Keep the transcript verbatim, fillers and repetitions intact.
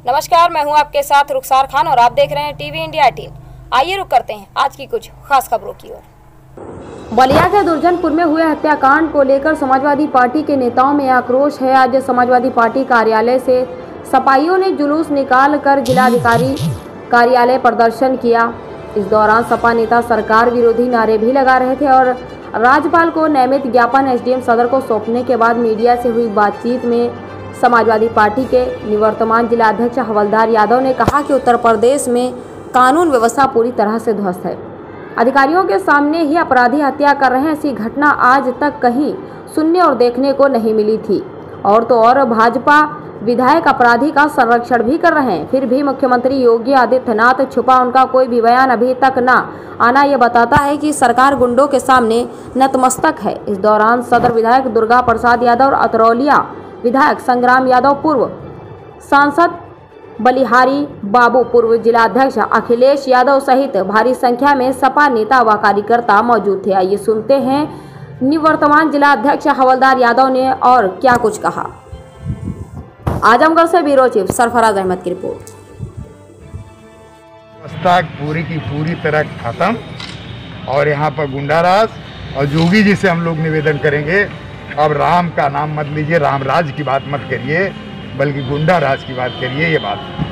नमस्कार, मैं हूं आपके साथ रुखसार खान और आप देख रहे हैं टीवी इंडिया अठारह। आइए रुक करते हैं आज की कुछ खास खबरों की ओर। बलिया के दुर्जनपुर में हुए हत्याकांड को लेकर समाजवादी पार्टी के नेताओं में आक्रोश है। आज समाजवादी पार्टी कार्यालय से सपाइयों ने जुलूस निकाल कर जिलाधिकारी कार्यालय प्रदर्शन किया। इस दौरान सपा नेता सरकार विरोधी नारे भी लगा रहे थे और राज्यपाल को नियमित ज्ञापन एसडीएम सदर को सौंपने के बाद मीडिया से हुई बातचीत में समाजवादी पार्टी के निवर्तमान जिलाध्यक्ष हवलदार यादव ने कहा कि उत्तर प्रदेश में कानून व्यवस्था पूरी तरह से ध्वस्त है। अधिकारियों के सामने ही अपराधी हत्या कर रहे हैं। ऐसी घटना आज तक कहीं सुनने और देखने को नहीं मिली थी। और तो और भाजपा विधायक अपराधी का संरक्षण भी कर रहे हैं, फिर भी मुख्यमंत्री योगी आदित्यनाथ छुपा उनका कोई भी बयान अभी तक ना आना ये बताता है कि सरकार गुंडों के सामने नतमस्तक है। इस दौरान सदर विधायक दुर्गा प्रसाद यादव और अतरौलिया विधायक संग्राम यादव, पूर्व सांसद बलिहारी बाबू, पूर्व जिलाध्यक्ष अखिलेश यादव सहित भारी संख्या में सपा नेता व कार्यकर्ता मौजूद थे। आइए सुनते हैं निवर्तमान जिलाध्यक्ष हवलदार यादव ने और क्या कुछ कहा। आजमगढ़ से ब्यूरो चीफ सरफराज अहमद की रिपोर्ट। व्यवस्था पूरी की पूरी तरह खत्म और यहाँ पर गुंडाराज और जोगी जी से हम लोग निवेदन करेंगे, अब राम का नाम मत लीजिए, राम राज की बात मत करिए, बल्कि गुंडा राज की बात करिए। ये बात